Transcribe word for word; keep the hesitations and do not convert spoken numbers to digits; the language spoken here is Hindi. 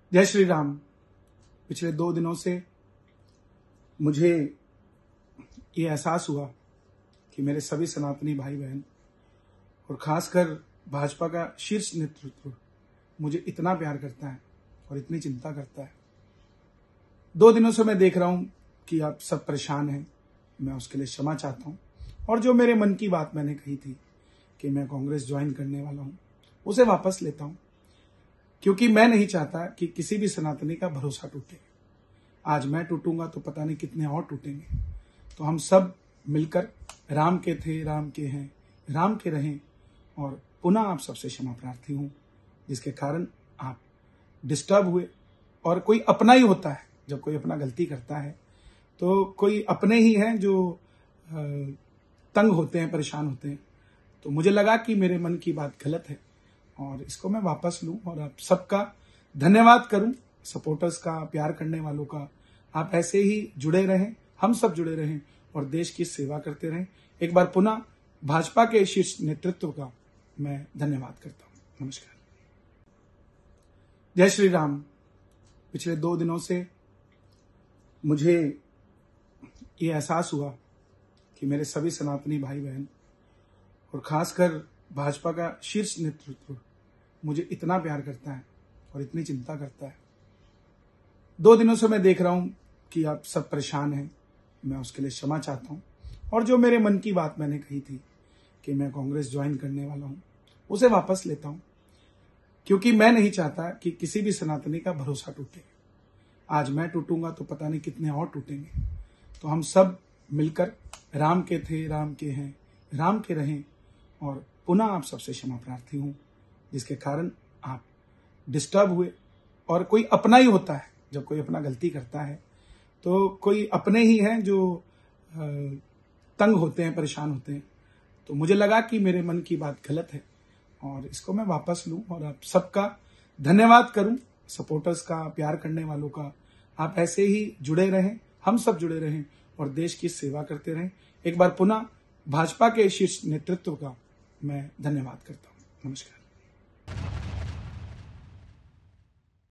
जय श्री राम। पिछले दो दिनों से मुझे ये एहसास हुआ कि मेरे सभी सनातनी भाई बहन और खासकर भाजपा का शीर्ष नेतृत्व मुझे इतना प्यार करता है और इतनी चिंता करता है। दो दिनों से मैं देख रहा हूं कि आप सब परेशान हैं। मैं उसके लिए क्षमा चाहता हूं और जो मेरे मन की बात मैंने कही थी कि मैं कांग्रेस ज्वाइन करने वाला हूं, उसे वापस लेता हूं, क्योंकि मैं नहीं चाहता कि किसी भी सनातनी का भरोसा टूटे। आज मैं टूटूंगा तो पता नहीं कितने और टूटेंगे। तो हम सब मिलकर राम के थे, राम के हैं, राम के रहें। और पुनः आप सबसे क्षमा प्रार्थी हूं जिसके कारण आप डिस्टर्ब हुए। और कोई अपना ही होता है, जब कोई अपना गलती करता है तो कोई अपने ही हैं जो तंग होते हैं, परेशान होते हैं। तो मुझे लगा कि मेरे मन की बात गलत है और इसको मैं वापस लूं और आप सबका धन्यवाद करूं, सपोर्टर्स का, प्यार करने वालों का। आप ऐसे ही जुड़े रहें, हम सब जुड़े रहें और देश की सेवा करते रहें। एक बार पुनः भाजपा के शीर्ष नेतृत्व का मैं धन्यवाद करता हूं। नमस्कार। जय श्री राम। पिछले दो दिनों से मुझे ये एहसास हुआ कि मेरे सभी सनातनी भाई बहन और खासकर भाजपा का शीर्ष नेतृत्व मुझे इतना प्यार करता है और इतनी चिंता करता है। दो दिनों से मैं देख रहा हूं कि आप सब परेशान हैं। मैं उसके लिए क्षमा चाहता हूं और जो मेरे मन की बात मैंने कही थी कि मैं कांग्रेस ज्वाइन करने वाला हूं, उसे वापस लेता हूं, क्योंकि मैं नहीं चाहता कि किसी भी सनातनी का भरोसा टूटे। आज मैं टूटूंगा तो पता नहीं कितने और टूटेंगे। तो हम सब मिलकर राम के थे, राम के हैं, राम के रहें। और पुनः आप सबसे क्षमा प्रार्थी हूं जिसके कारण आप डिस्टर्ब हुए। और कोई अपना ही होता है, जब कोई अपना गलती करता है तो कोई अपने ही हैं जो तंग होते हैं, परेशान होते हैं। तो मुझे लगा कि मेरे मन की बात गलत है और इसको मैं वापस लूं और आप सबका धन्यवाद करूं, सपोर्टर्स का, प्यार करने वालों का। आप ऐसे ही जुड़े रहें, हम सब जुड़े रहें और देश की सेवा करते रहें। एक बार पुनः भाजपा के शीर्ष नेतृत्व का मैं धन्यवाद करता हूं। नमस्कार।